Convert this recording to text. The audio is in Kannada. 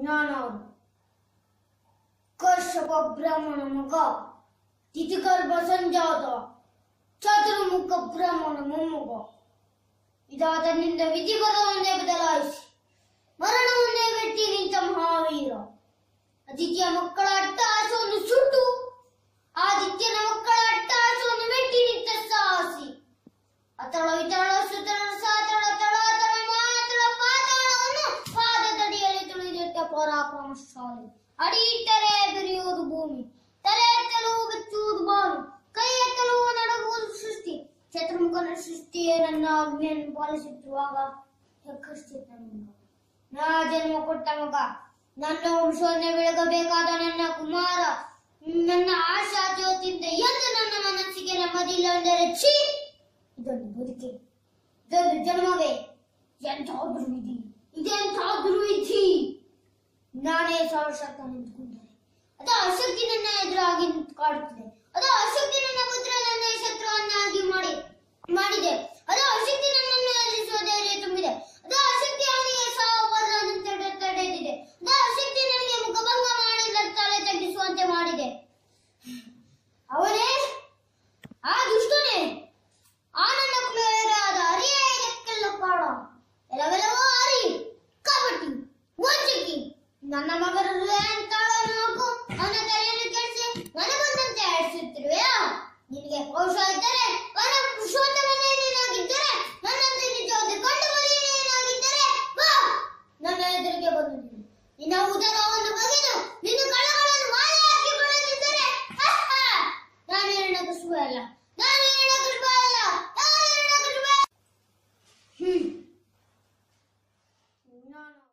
ಜ್ಞಾನವರು ಕಶ್ಯಪ ಬ್ರಾಹ್ಮಣ ಮಗ ತಿಥಿಗರ್ಭ ಸಂಜಾತ ಚತುರ್ಮುಖ ಬ್ರಾಹ್ಮಣ ಮೊಮ್ಮಗ. ಇದಾದನಿಂದ ವಿಧಿಪದವನ್ನೇ ಬದಲಾಯಿಸಿ ಮರಣವನ್ನೇ ಮೆಟ್ಟಿ ನಿಂತ ಮಹಾವೀರ. ಆದಿತ್ಯ ಮಕ್ಕಳ ಅಟ್ಟಹಾಸವನ್ನು ಸುಟ್ಟು ಆದಿತ್ಯನ ಮಕ್ಕಳ ಅಟ್ಟಹಾಸವನ್ನು ಮೆಟ್ಟಿ ನಿಂತ ಸಾಹಸಿ. ಅತಳ ವಿತಳ ಸುತಳ ಸಾತಳ ತಳಾತಳ ಮಾತಳ ಪಾತಾಳವನ್ನು ಪಾದದಡಿಯಲ್ಲಿ ತುಳಿದಿಟ್ಟ ಪರಾಕ್ರಮಶಾಲಿ. ಅಡಿ ಇಟ್ಟರೆ ಬೆರೆಯುವುದು ಭೂಮಿ, ತಲೆ ಎತ್ತಲು ಬೆಚ್ಚುವುದು ಬಾನು, ಕೈ ಎತ್ತಲು ನಡುಗುವುದು ಸೃಷ್ಟಿ. ಚತುರ್ಮುಖನ ಸೃಷ್ಟಿಯೇ ನನ್ನ ಆಜ್ಞೆಯನ್ನು ಪಾಲಿಸುತ್ತಿರುವಾಗ ನಾ ಜನ್ಮ ಕೊಟ್ಟ ಮಗ, ನನ್ನ ವಂಶವನ್ನೇ ಬೆಳಗಬೇಕಾದ ನನ್ನ ಕುಮಾರ, ನನ್ನ ಆಶಾ ಜ್ಯೋತಿಯಿಂದ ಎಂದು ನನ್ನ ಮನಸ್ಸಿಗೆ ನೆಮ್ಮದಿಲ್ಲ ಎಂದರೆ ಛೀ, ಇದೊಂದು ಬದುಕೆ, ಇದೊಂದು ಜನ್ಮವೇ, ಎಂಥಾದ್ರೂ ವಿಧಿ, ಇದೆಂಥಾದ್ರೂ ವಿಧಿ. ನಾನೇ ಸರ್ವಶಕ್ತ ನಿಂತುಕೊಂಡರೆ ಅದು ಅಶಕ್ತಿ ನನ್ನ ಎದುರಾಗಿ ಕಾಡುತ್ತದೆ. ಅದು ಅಶಕ್ತಿ ನನ್ನ ಪುತ್ರ ನನ್ನ ಶತ್ರುವನ್ನಾಗಿ ಮಾಡಿದೆ. ಅದು ಅಶಕ್ತಿ ನನ್ನನ್ನು ಎದುರಿಸುವ ಧೈರ್ಯ ತುಂಬಿದೆ. ಅದು ಅಶಕ್ತಿ ಅವನಿಗೆ ಸಾವು ತಡೆದಿದೆ. ಅದು ಅಶಕ್ತಿ ನನಗೆ ಮುಖಭಂಗ ಮಾಡಿ ತಲೆ ತಗ್ಗಿಸುವಂತೆ ಮಾಡಿದೆ. ಅವನೇ ಆ ದುಷ್ಟನೇ, ಆ ನನ್ನ ಕುಲವೇರಾದ ಅರಿಯ ಇದಕ್ಕೆಲ್ಲ ಕಾರಣ. ಎಲ್ಲವೆಲ್ಲವೋ ಅರಿ, ಕಪಟಿ, ವಂಚಕಿ. ನನ್ನ ಮಗನ ತಾಳನ್ನು ಹಾಕು, ಅವನ ತಲೆಯನ್ನು ಕೆಡಿಸಿ ಮನೆ ಬಂದಂತೆ ಆಡಿಸುತ್ತಿರುವೆಯಾ? ನಿನಗೆ ಪೌರುಷ ಇದ್ದರೆ, ಅವನ ಪುರುಷೋತ್ತಮನೇ ನೀನಾಗಿದ್ದರೆ, ನನ್ನಂತೆ ನಿಜವಾದ ಕಂಡು ಬಲಿಯೇನಾಗಿದ್ದರೆ ಬಾ ನನ್ನ ಎದುರಿಗೆ ಬಂದು ನಿನ್ನ ಉದರವನ್ನು ಬಗೆದು ನಿನ್ನ ಕಳಗಳನ್ನು ಮಾಲೆ ಹಾಕಿಕೊಳ್ಳದಿದ್ದರೆ ನಾನು ಹಿರಣ್ಯಕಶಿಪು ಅಲ್ಲ, ನಾನು ಹಿರಣ್ಯಕಶಿಪು ಅಲ್ಲ, ನಾನು ಹಿರಣ್ಯಕಶಿಪು.